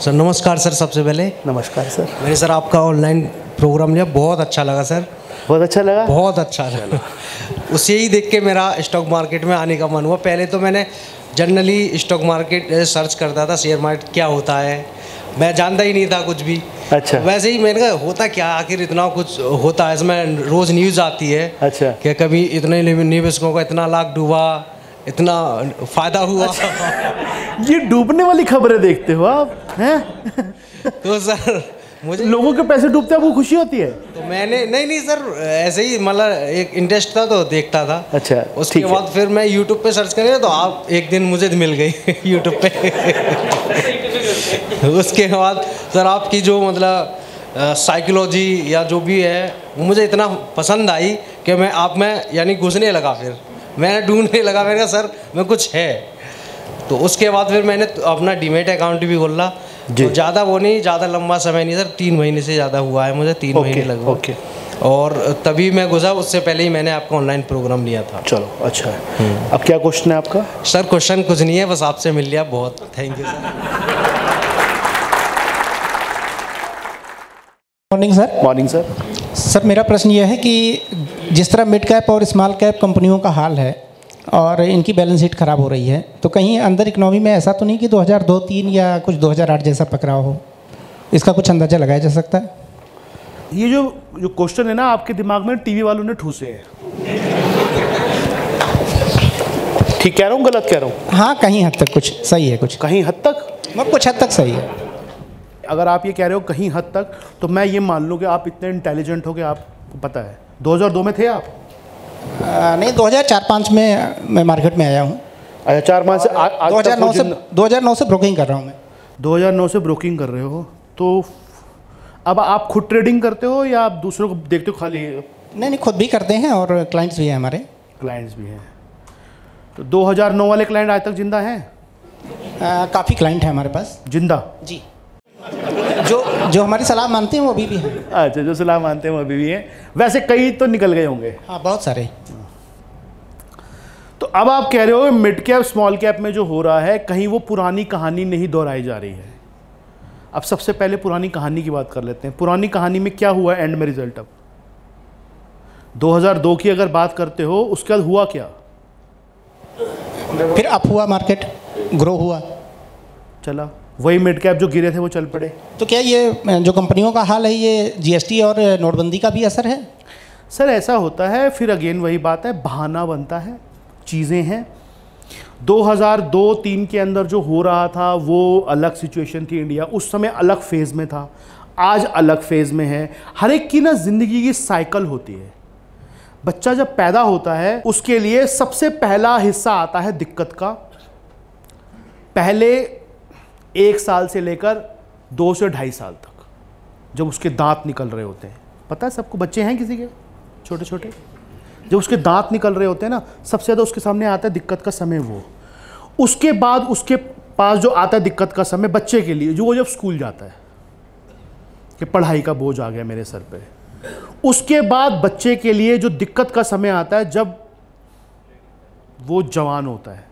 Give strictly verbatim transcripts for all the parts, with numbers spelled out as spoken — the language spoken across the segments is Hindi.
सर नमस्कार सर, सबसे पहले नमस्कार सर। मैंने सर आपका ऑनलाइन प्रोग्राम लिया, बहुत अच्छा लगा सर। बहुत अच्छा लगा बहुत अच्छा लगा उसे ही देख के मेरा स्टॉक मार्केट में आने का मन हुआ। पहले तो मैंने जनरली स्टॉक मार्केट सर्च करता था, शेयर मार्केट क्या होता है, मैं जानता ही नहीं था कुछ भी। अच्छा। वैसे ही मैंने कहा होता क्या, आखिर इतना कुछ होता है, इसमें रोज़ न्यूज़ आती है। अच्छा। कि कभी इतने निवेशकों का इतना लाख डूबा, इतना फ़ायदा हुआ। अच्छा। ये डूबने वाली खबरें देखते हो आप हैं? तो सर मुझे लोगों के पैसे डूबते हैं, आपको खुशी होती है? तो मैंने नहीं नहीं सर, ऐसे ही मतलब एक इंटरेस्ट था तो देखता था। अच्छा। उसके बाद फिर मैं यूट्यूब पे सर्च करें तो आप एक दिन मुझे मिल गई यूट्यूब पे। उसके बाद सर आपकी जो मतलब साइकोलॉजी या जो भी है वो मुझे इतना पसंद आई कि मैं आप में यानी घुसने लगा। फिर मैंने ढूंढने लगा, मैंने कहा सर मैं कुछ है। तो उसके बाद फिर मैंने अपना डीमेट अकाउंट भी खोला। तो ज़्यादा वो नहीं, ज़्यादा लंबा समय नहीं सर, तीन महीने से ज़्यादा हुआ है मुझे, तीन महीने लगभग। ओके। और तभी मैं घुसा, उससे पहले ही मैंने आपका ऑनलाइन प्रोग्राम लिया था। चलो अच्छा है। अब क्या क्वेश्चन है आपका? सर क्वेश्चन कुछ नहीं है, बस आपसे मिल लिया, बहुत thank you sir. Morning sir. Morning sir. Sir मेरा प्रश्न यह है कि जिस तरह मिड कैप और स्मॉल कैप कंपनियों का हाल है और इनकी बैलेंस शीट खराब हो रही है, तो कहीं अंदर इकोनॉमी में ऐसा तो नहीं कि दो हज़ार दो तीन या कुछ दो हज़ार आठ जैसा पकड़ाव हो? इसका कुछ अंदाजा लगाया जा सकता है? ये जो जो क्वेश्चन है ना, आपके दिमाग में टीवी वालों ने ठूसे हैं। ठीक कह रहा हूँ, गलत कह रहा हूँ? हाँ, कहीं हद तक कुछ सही है, कुछ कहीं हद तक, मतलब कुछ हद तक सही है। अगर आप ये कह रहे हो कहीं हद तक, तो मैं ये मान लूँ कि आप इतने इंटेलिजेंट हो कि आपको पता है। दो हज़ार दो में थे आप? आ, नहीं, दो हज़ार चार पाँच में मैं मार्केट में आया हूँ। अच्छा, चार पाँच से दो हज़ार नौ से दो हज़ार नौ से ब्रोकिंग कर रहा हूँ मैं। दो हज़ार नौ से ब्रोकिंग कर रहे हो, तो अब आप खुद ट्रेडिंग करते हो या आप दूसरों को देखते हो खाली? नहीं नहीं, खुद भी करते हैं और क्लाइंट्स भी हैं हमारे। क्लाइंट्स भी हैं। तो दो हज़ार नौ वाले क्लाइंट आज तक जिंदा हैं? काफ़ी क्लाइंट हैं हमारे पास जिंदा जी, जो जो हमारी सलाह मानते हैं वो अभी भी हैं। अच्छा, जो सलाह मानते हैं वो अभी भी हैं। वैसे कई तो निकल गए होंगे। हाँ, बहुत सारे। तो अब आप कह रहे हो मिड कैप स्मॉल कैप में जो हो रहा है, कहीं वो पुरानी कहानी नहीं दोहराई जा रही है। अब सबसे पहले पुरानी कहानी की बात कर लेते हैं। पुरानी कहानी में क्या हुआ एंड में रिजल्ट? अब दो हज़ार दो की अगर बात करते हो, उसके बाद हुआ क्या? फिर अप हुआ, मार्केट ग्रो हुआ, चला। वही मिड कैप जो गिरे थे वो चल पड़े। तो क्या ये जो कंपनियों का हाल है, ये जीएसटी और नोटबंदी का भी असर है? सर ऐसा होता है, फिर अगेन वही बात है, बहाना बनता है, चीज़ें हैं। दो हज़ार दो तीन के अंदर जो हो रहा था वो अलग सिचुएशन थी, इंडिया उस समय अलग फेज़ में था, आज अलग फेज़ में है। हर एक की ना ज़िंदगी की साइकिल होती है। बच्चा जब पैदा होता है उसके लिए सबसे पहला हिस्सा आता है दिक्कत का। पहले एक साल से लेकर दो से ढाई साल तक, जब उसके दांत निकल रहे होते हैं, पता है सबको, बच्चे हैं किसी के छोटे छोटे, जब उसके दांत निकल रहे होते हैं ना, सबसे ज़्यादा उसके सामने आता है दिक्कत का समय वो। उसके बाद उसके पास जो आता है दिक्कत का समय बच्चे के लिए, जो वो जब स्कूल जाता है कि पढ़ाई का बोझ आ गया मेरे सर पे। उसके बाद बच्चे के लिए जो दिक्कत का समय आता है जब वो जवान होता है।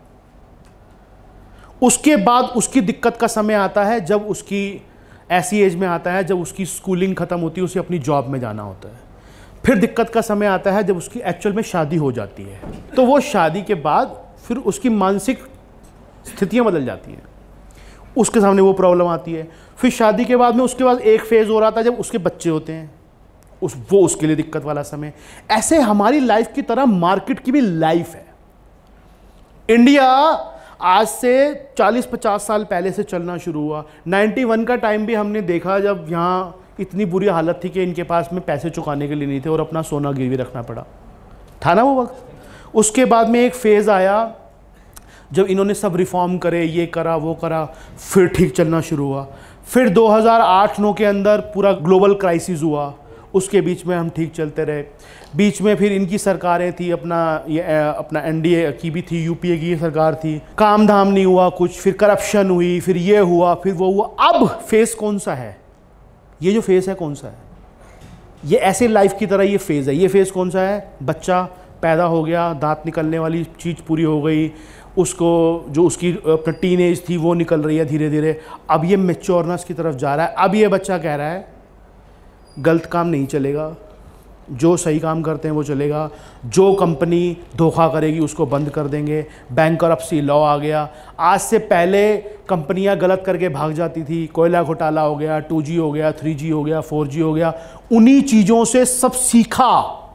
उसके बाद उसकी दिक्कत का समय आता है जब उसकी ऐसी एज में आता है जब उसकी स्कूलिंग ख़त्म होती है, उसे अपनी जॉब में जाना होता है। फिर दिक्कत का समय आता है जब उसकी एक्चुअल में शादी हो जाती है। तो वो शादी के बाद फिर उसकी मानसिक स्थितियां बदल जाती हैं, उसके सामने वो प्रॉब्लम आती है। फिर शादी के बाद में उसके बाद एक फेज़ हो रहा था जब उसके बच्चे होते हैं, उस वो उसके लिए दिक्कत वाला समय। ऐसे हमारी लाइफ की तरह मार्केट की भी लाइफ है। इंडिया आज से चालीस पचास साल पहले से चलना शुरू हुआ। इक्यानवे का टाइम भी हमने देखा जब यहाँ इतनी बुरी हालत थी कि इनके पास में पैसे चुकाने के लिए नहीं थे और अपना सोना गिरवी रखना पड़ा था ना वो वक्त। उसके बाद में एक फेज़ आया जब इन्होंने सब रिफॉर्म करे, ये करा वो करा, फिर ठीक चलना शुरू हुआ। फिर दो हज़ार आठ नौ के अंदर पूरा ग्लोबल क्राइसिस हुआ, उसके बीच में हम ठीक चलते रहे। बीच में फिर इनकी सरकारें थी, अपना ये अपना एनडीए की भी थी, यूपीए की सरकार थी, काम धाम नहीं हुआ कुछ, फिर करप्शन हुई, फिर ये हुआ, फिर वो हुआ। अब फेज़ कौन सा है? ये जो फेज़ है कौन सा है? ये ऐसे लाइफ की तरह ये फेज़ है। ये फेज़ कौन सा है? बच्चा पैदा हो गया, दांत निकलने वाली चीज़ पूरी हो गई, उसको जो उसकी अपना टीन एज थी वो निकल रही है धीरे धीरे, अब ये मैच्योरनेस की तरफ जा रहा है। अब ये बच्चा कह रहा है गलत काम नहीं चलेगा, जो सही काम करते हैं वो चलेगा, जो कंपनी धोखा करेगी उसको बंद कर देंगे, बैंकरप्सी लॉ आ गया। आज से पहले कंपनियां गलत करके भाग जाती थी, कोयला घोटाला हो गया, टू जी हो गया, थ्री जी हो गया, फोर जी हो गया, उन्हीं चीज़ों से सब सीखा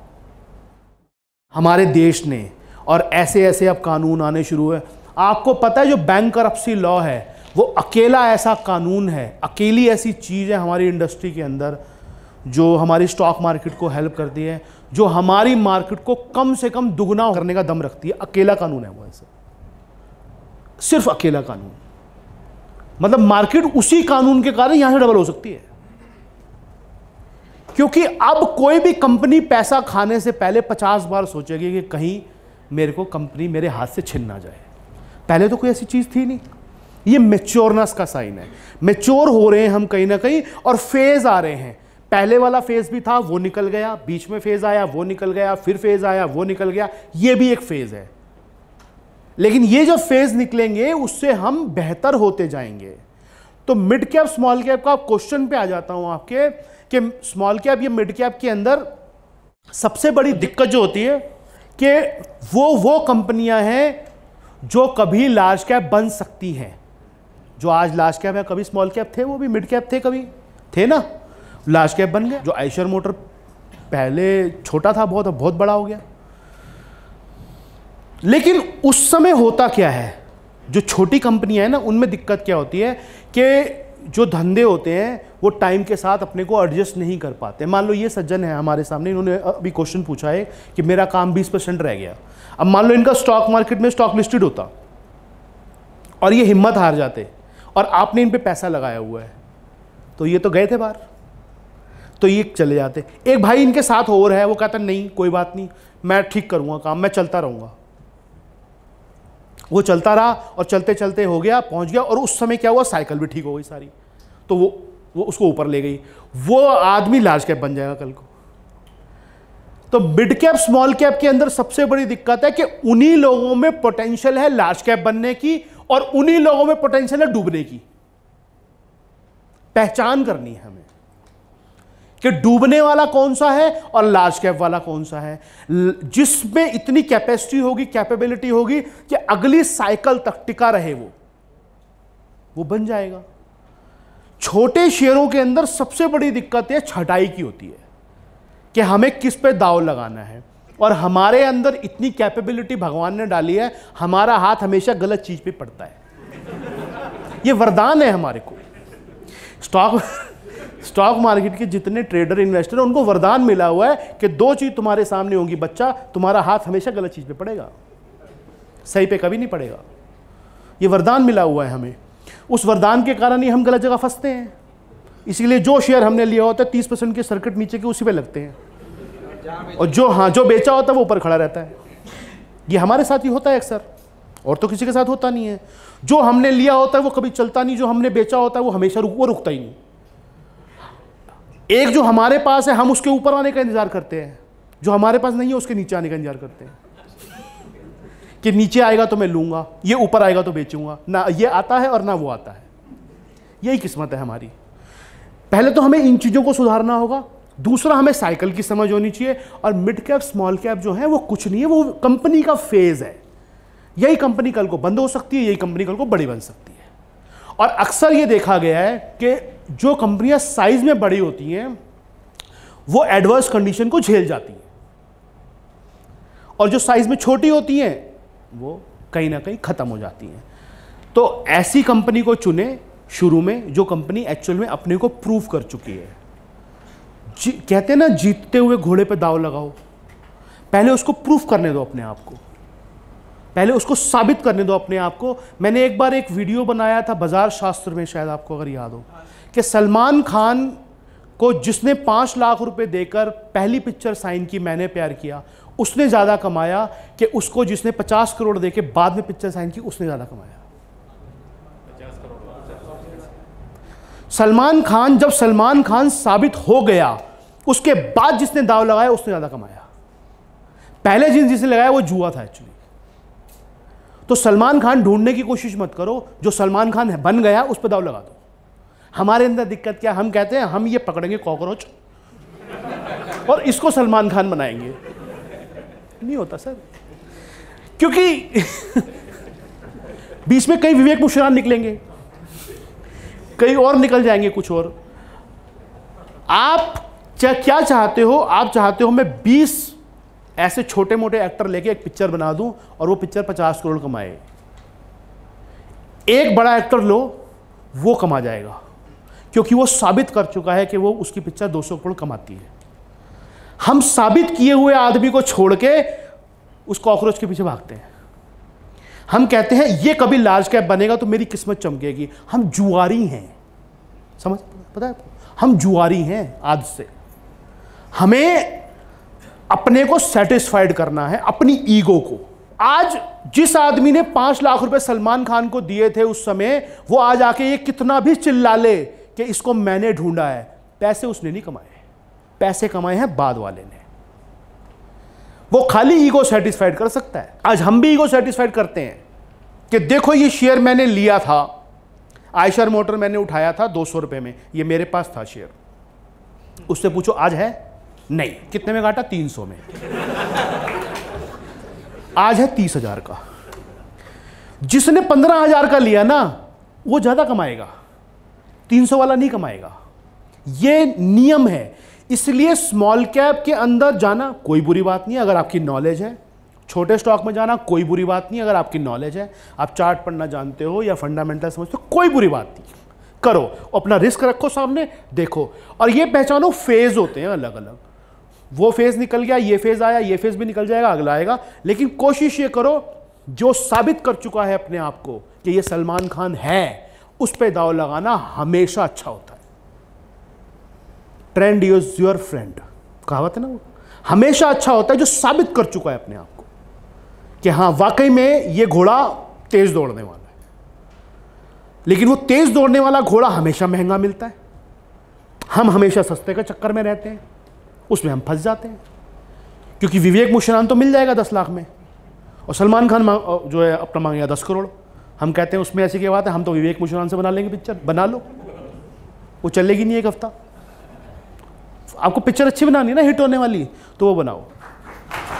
हमारे देश ने, और ऐसे ऐसे अब कानून आने शुरू हुए। आपको पता है जो बैंकरप्सी लॉ है वो अकेला ऐसा कानून है, अकेली ऐसी चीज़ है हमारी इंडस्ट्री के अंदर जो हमारी स्टॉक मार्केट को हेल्प करती है, जो हमारी मार्केट को कम से कम दुगना करने का दम रखती है। अकेला कानून है वो, ऐसे सिर्फ अकेला कानून, मतलब मार्केट उसी कानून के कारण यहां से डबल हो सकती है, क्योंकि अब कोई भी कंपनी पैसा खाने से पहले पचास बार सोचेगी कि कहीं मेरे को कंपनी मेरे हाथ से छिन ना जाए। पहले तो कोई ऐसी चीज थी नहीं। ये मैच्योरनेस का साइन है, मैच्योर हो रहे हैं हम कहीं ना कहीं, और फेज आ रहे हैं। पहले वाला फेज भी था वो निकल गया, बीच में फेज आया वो निकल गया, फिर फेज आया वो निकल गया, ये भी एक फेज है। लेकिन ये जो फेज निकलेंगे उससे हम बेहतर होते जाएंगे। तो मिड कैप स्मॉल कैप का क्वेश्चन पे आ जाता हूं आपके, कि स्मॉल कैप या मिड कैप के अंदर सबसे बड़ी दिक्कत जो होती है कि वो वो कंपनियां हैं जो कभी लार्ज कैप बन सकती हैं। जो आज लार्ज कैप है कभी स्मॉल कैप थे, वो भी मिड कैप थे, कभी थे ना, लार्ज कैप बन गए। जो आयशर मोटर पहले छोटा था बहुत, अब बहुत बड़ा हो गया। लेकिन उस समय होता क्या है, जो छोटी कंपनियां हैं ना उनमें दिक्कत क्या होती है कि जो धंधे होते हैं वो टाइम के साथ अपने को एडजस्ट नहीं कर पाते। मान लो ये सज्जन है हमारे सामने, इन्होंने अभी क्वेश्चन पूछा है कि मेरा काम बीस परसेंट रह गया। अब मान लो इनका स्टॉक मार्केट में स्टॉक लिस्टेड होता और ये हिम्मत हार जाते और आपने इन पे पैसा लगाया हुआ है, तो ये तो गए थे बाहर, तो ये चले जाते। एक भाई इनके साथ और है, वो कहता नहीं कोई बात नहीं, मैं ठीक करूंगा काम, मैं चलता रहूंगा। वो चलता रहा और चलते चलते हो गया, पहुंच गया, और उस समय क्या हुआ, साइकिल भी ठीक हो गई सारी, तो वो वो उसको ऊपर ले गई। वो आदमी लार्ज कैप बन जाएगा कल को। तो मिड कैप स्मॉल कैप के अंदर सबसे बड़ी दिक्कत है कि उन्हीं लोगों में पोटेंशियल है लार्ज कैप बनने की और उन्हीं लोगों में पोटेंशियल है डूबने की। पहचान करनी है हमें कि डूबने वाला कौन सा है और लार्ज कैप वाला कौन सा है, जिसमें इतनी कैपेसिटी होगी, कैपेबिलिटी होगी कि अगली साइकिल तक टिका रहे, वो वो बन जाएगा। छोटे शेयरों के अंदर सबसे बड़ी दिक्कत है छटाई की होती है कि हमें किस पे दांव लगाना है, और हमारे अंदर इतनी कैपेबिलिटी भगवान ने डाली है, हमारा हाथ हमेशा गलत चीज पे पड़ता है। ये वरदान है हमारे को। स्टॉक स्टॉक मार्केट के जितने ट्रेडर इन्वेस्टर हैं उनको वरदान मिला हुआ है कि दो चीज तुम्हारे सामने होंगी बच्चा, तुम्हारा हाथ हमेशा गलत चीज पे पड़ेगा, सही पे कभी नहीं पड़ेगा। ये वरदान मिला हुआ है हमें। उस वरदान के कारण ही हम गलत जगह फंसते हैं। इसीलिए जो शेयर हमने लिया होता है तीस परसेंट के सर्किट नीचे के उसी पे लगते हैं, और जो हाँ जो बेचा होता है वो ऊपर खड़ा रहता है। ये हमारे साथ ही होता है अक्सर, और तो किसी के साथ होता नहीं है। जो हमने लिया होता है वो कभी चलता नहीं, जो हमने बेचा होता है वो हमेशा रुक वो रुकता ही नहीं। एक जो हमारे पास है हम उसके ऊपर आने का इंतजार करते हैं, जो हमारे पास नहीं है उसके नीचे आने का इंतजार करते हैं कि नीचे आएगा तो मैं लूंगा, ये ऊपर आएगा तो बेचूंगा। ना ये आता है और ना वो आता है। यही किस्मत है हमारी। पहले तो हमें इन चीज़ों को सुधारना होगा। दूसरा, हमें साइकिल की समझ होनी चाहिए। और मिड कैप स्मॉल कैप जो है वो कुछ नहीं है, वो कंपनी का फेज है। यही कंपनी कल को बंद हो सकती है, यही कंपनी कल को बड़ी बन सकती है। और अक्सर ये देखा गया है कि जो कंपनियां साइज में बड़ी होती हैं वो एडवर्स कंडीशन को झेल जाती हैं, और जो साइज में छोटी होती हैं वो कहीं ना कहीं खत्म हो जाती हैं। तो ऐसी कंपनी को चुने शुरू में जो कंपनी एक्चुअल में अपने को प्रूव कर चुकी है। कहते हैं ना, जीतते हुए घोड़े पे दांव लगाओ। पहले उसको प्रूफ करने दो अपने आप को, पहले उसको साबित करने दो अपने आप को। मैंने एक बार एक वीडियो बनाया था बाजार शास्त्र में, शायद आपको अगर याद हो, कि सलमान खान को जिसने पाँच लाख रुपए देकर पहली पिक्चर साइन की मैंने प्यार किया, उसने ज़्यादा कमाया कि उसको जिसने पचास करोड़ देके बाद में पिक्चर साइन की, उसने ज़्यादा कमाया। सलमान खान जब सलमान खान साबित हो गया, उसके बाद जिसने दांव लगाया उसने ज़्यादा कमाया। पहले जिन जिसने लगाया वो जुआ था एक्चुअली। तो सलमान खान ढूंढने की कोशिश मत करो, जो सलमान खान है बन गया उस पर दाव लगा दो। हमारे अंदर दिक्कत क्या, हम कहते हैं हम ये पकड़ेंगे कॉकरोच और इसको सलमान खान बनाएंगे। नहीं होता सर, क्योंकि बीच में कई विवेक मुश्रान निकलेंगे, कई और निकल जाएंगे कुछ और। आप क्या चाहते हो? आप चाहते हो मैं बीस ऐसे छोटे मोटे एक्टर लेके एक पिक्चर बना दूं और वो पिक्चर पचास करोड़ कमाए। एक बड़ा एक्टर लो, वो कमा जाएगा, क्योंकि वो साबित कर चुका है कि वो उसकी पिक्चर दो सौ करोड़ कमाती है। हम साबित किए हुए आदमी को छोड़ के उस कॉकरोच के पीछे भागते हैं। हम कहते हैं ये कभी लार्ज कैप बनेगा तो मेरी किस्मत चमकेगी। हम जुआरी हैं, समझ पता है? हम जुआरी हैं आज से। हमें अपने को सेटिस्फाइड करना है, अपनी ईगो को। आज जिस आदमी ने पांच लाख रुपए सलमान खान को दिए थे उस समय, वो आज आके ये कितना भी चिल्ला ले कि इसको मैंने ढूंढा है, पैसे उसने नहीं कमाए, पैसे कमाए हैं बाद वाले ने। वो खाली ईगो सेटिस्फाइड कर सकता है। आज हम भी ईगो सेटिस्फाइड करते हैं कि देखो ये शेयर मैंने लिया था, आयशर मोटर मैंने उठाया था दो सौ रुपए में, ये मेरे पास था शेयर। उससे पूछो आज है? नहीं। कितने में काटा? तीन सौ में। आज है तीस हजार का। जिसने पंद्रह हजार का लिया ना, वो ज्यादा कमाएगा, तीन सौ वाला नहीं कमाएगा। ये नियम है। इसलिए स्मॉल कैप के अंदर जाना कोई बुरी बात नहीं अगर आपकी नॉलेज है। छोटे स्टॉक में जाना कोई बुरी बात नहीं अगर आपकी नॉलेज है, आप चार्ट पढ़ना जानते हो या फंडामेंटल समझते हो, कोई बुरी बात नहीं। करो, अपना रिस्क रखो सामने, देखो। और ये पहचानो फेज होते हैं अलग अलग। वो फेज निकल गया, ये फेज आया, ये फेज भी निकल जाएगा, अगला आएगा। लेकिन कोशिश ये करो जो साबित कर चुका है अपने आप को कि ये सलमान खान है, उस पर दाव लगाना हमेशा अच्छा होता है। ट्रेंड इज योर फ्रेंड, कहावत है ना, वो हमेशा अच्छा होता है जो साबित कर चुका है अपने आप को कि हाँ वाकई में ये घोड़ा तेज दौड़ने वाला है। लेकिन वो तेज दौड़ने वाला घोड़ा हमेशा महंगा मिलता है। हम हमेशा सस्ते का चक्कर में रहते हैं, उसमें हम फंस जाते हैं। क्योंकि विवेक मुश्रान तो मिल जाएगा दस लाख में और सलमान खान जो है अपना मांगेगा दस करोड़। हम कहते हैं उसमें ऐसी क्या बात है, हम तो विवेक मुश्रान से बना लेंगे पिक्चर। बना लो, वो चलेगी नहीं एक हफ्ता। आपको पिक्चर अच्छी बनानी है ना, हिट होने वाली, तो वो बनाओ।